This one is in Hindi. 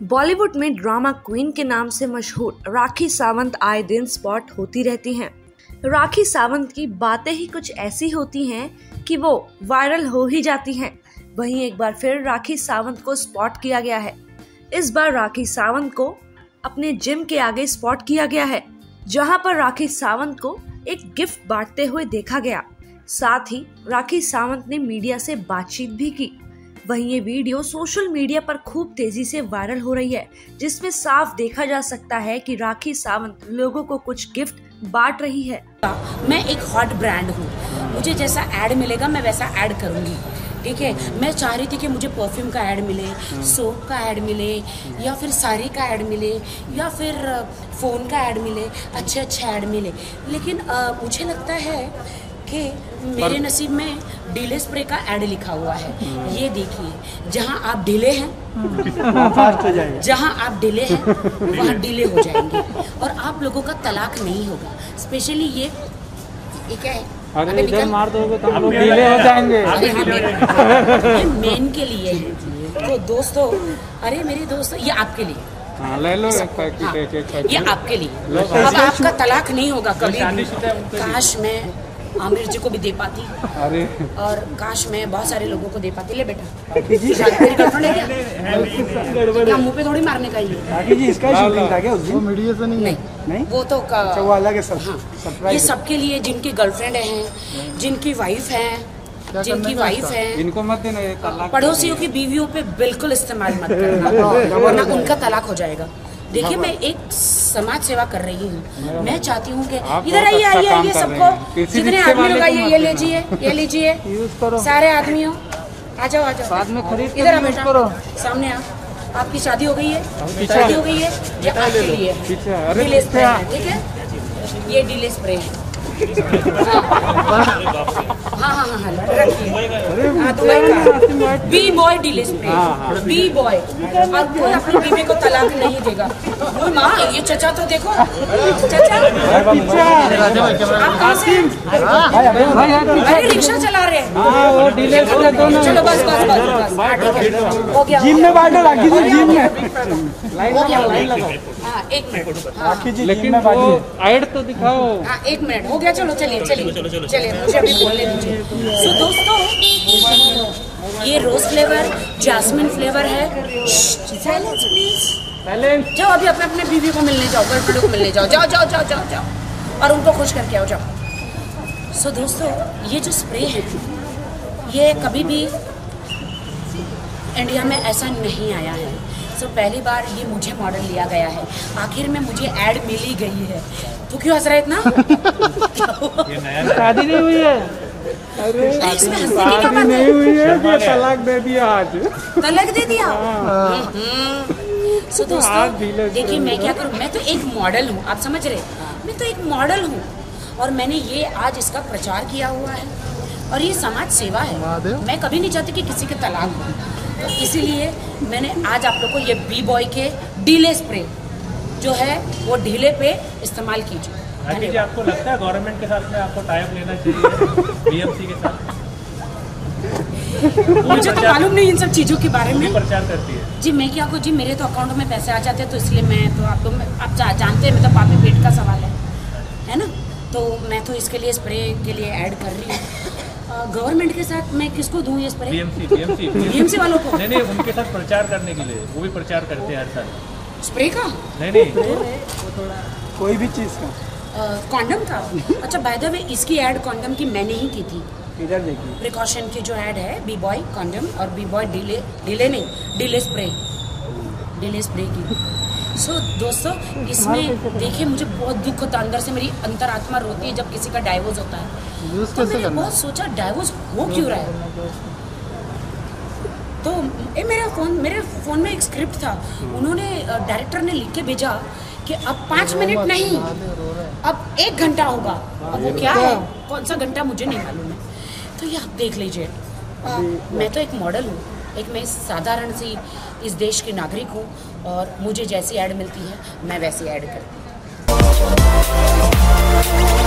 बॉलीवुड में ड्रामा क्वीन के नाम से मशहूर राखी सावंत आए दिन स्पॉट होती रहती हैं। राखी सावंत की बातें ही कुछ ऐसी होती हैं कि वो वायरल हो ही जाती हैं। वहीं एक बार फिर राखी सावंत को स्पॉट किया गया है। इस बार राखी सावंत को अपने जिम के आगे स्पॉट किया गया है, जहां पर राखी सावंत को एक गिफ्ट बांटते हुए देखा गया। साथ ही राखी सावंत ने मीडिया से बातचीत भी की। वहीं ये वीडियो सोशल मीडिया पर खूब तेजी से वायरल हो रही है, जिसमें साफ देखा जा सकता है कि राखी सावंत लोगों को कुछ गिफ्ट बांट रही है। मैं एक हॉट ब्रांड हूँ, मुझे जैसा ऐड मिलेगा मैं वैसा ऐड करूँगी। ठीक है, मैं चाह रही थी कि मुझे परफ्यूम का ऐड मिले, सोप का ऐड मिले, या फिर साड़ी का ऐड मिले, या फिर फ़ोन का ऐड मिले, अच्छे ऐड मिले। लेकिन मुझे लगता है कि मेरे नसीब में डीले स्प्रे का ऐड लिखा हुआ है। ये देखिए, जहाँ आप डीले हैं जहाँ आप डीले हैं वहाँ डीले हो जाएंगे और आप लोगों का तलाक नहीं होगा। स्पेशली ये क्या है, अरे इधर मार दोगे तो हम लोग डीले हो जाएंगे। ये मेन के लिए है। तो दोस्तों, अरे मेरे दोस्तों, ये आपके लिए। हाँ, ले लो एक पैकेट। ये आपके लिए। अब आपका तलाक नहीं होगा कभी। काश मैं आमिर जी को भी दे पाती, अरे और काश मैं बहुत सारे लोगों को दे पाती। ले बेटा, तेरी गर्लफ्रेंड है क्या? मुंह पे थोड़ी मारने का ही है। जी, इसका शूटिंग था क्या उस दिन? वो मीडिया से नहीं वो तो वो अलग है। हाँ, ये सबके लिए जिनकी गर्लफ्रेंड हैं, जिनकी वाइफ हैं, जिनकी वाइफ है, इनको मत देना। पड़ोसियों की बीवियों पे बिल्कुल इस्तेमाल मत करना, वरना उनका तलाक हो जाएगा। देखिए, मैं एक समाज सेवा कर रही हूँ। मैं चाहती हूँ कि इधर आइए आइए सबको, जितने आदमी लोग आइए, ये लीजिए सारे आदमियों, आ जाओ साथ में खरीद इधर आ बेटा, सामने आ। आपकी शादी हो गई है, शादी हो गई है, ये आपके लिए है। डीले स्प्रे है, ठीक है, ये डीले स्प्रे है। हाँ, B boy delay spray, B boy. और कोई अपनी बीवी को तलाक नहीं देगा। माँ, ये चचा तो देखो, चचा आप कहाँ से? अरे रिक्शा चला रहे हैं। चलो बस, हो गया। जिम में बांटो, राखी जी जिम में। हाँ, 1 मिनट। लेकिन वो ऐड तो दिखाओ। हाँ, 1 मिनट हो गया। चलो चलिए, मुझे अभी बोलने दीजिए। तो दोस्तों, ये रोज फ्लेवर, जैस्मिन फ्लेवर है। Silence please. जाओ अभी अपने बीवी को मिलने जाओ, गर्लफ्रेंड को मिलने जाओ, जाओ और उनको खुश करके आओ, जाओ। सो दोस्तों, ये जो स्प्रे है, ये कभी भी इंडिया में ऐसा नहीं आया है। सो पहली बार ये मुझे मॉडल लिया गया है। आखिर में मुझे ऐड मिल ही गई है। तू क्यों हंस रहा है इतना? शादी नहीं हुई है। अरे इसमें हंसने की क्या बात नहीं हुई है, तलाक दे दिया आज। तलाक दे दिया। सो दोस्तों, देखिए मैं क्या करूँ, मैं तो एक मॉडल हूँ, आप समझ रहे? मैं तो एक मॉडल हूँ और मैंने ये आज इसका प्रचार किया हुआ है और ये समाज सेवा है। मैं कभी नहीं चाहती कि किसी के तलाक हो, तो इसीलिए मैंने आज आप लोग को ये बी बॉय के डीले स्प्रे जो है वो ढीले पे इस्तेमाल कीजिए। जी, आपको लगता है गवर्नमेंट के साथ में आपको टाई अप लेना चाहिए, बीएमसी के साथ? मुझे तो मालूम नहीं इन सब चीज़ों के बारे में। प्रचार करती है जी, मैं क्या जी, मेरे तो अकाउंट में पैसे आ जाते हैं, तो इसलिए मैं तो आप जानते हैं, मतलब पापी पेट का सवाल है ना? तो मैं तो इसके लिए स्प्रे के लिए ऐड कर रही हूँ। गवर्नमेंट के साथ मैं किसको दूँ ये स्प्रे? बीएमसी वालों को। नहीं, उनके साथ प्रचार करने के लिए, वो भी प्रचार करते हैं हर साल। स्प्रे का? नहीं, कोई भी चीज़ का। कॉन्डम का? अच्छा, बाय द वे, इसकी ऐड कॉन्डम की मैंने ही की थी। इधर देखिए, प्रिकॉशन की जो ऐड है, बी बॉय कॉन्डम और बी बॉय डीले स्प्रे की। सो दोस्तों, इसमें देखिए, मुझे बहुत दुख होता है, अंदर से मेरी अंतरात्मा रोती है जब किसी का डाइवोर्स होता है। तो मैंने बहुत सोचा, डाइवोर्स हो क्यों रहा है? तो मेरे फ़ोन में एक स्क्रिप्ट था, उन्होंने डायरेक्टर ने लिख के भेजा कि अब 5 मिनट नहीं, अब 1 घंटा होगा। अब वो क्या है, कौन सा घंटा मुझे नहीं मालूम है। तो ये आप देख लीजिए। मैं तो एक मॉडल हूँ, एक मैं साधारण सी इस देश की नागरिक हूँ और मुझे जैसी ऐड मिलती है मैं वैसी ऐड करती हूँ।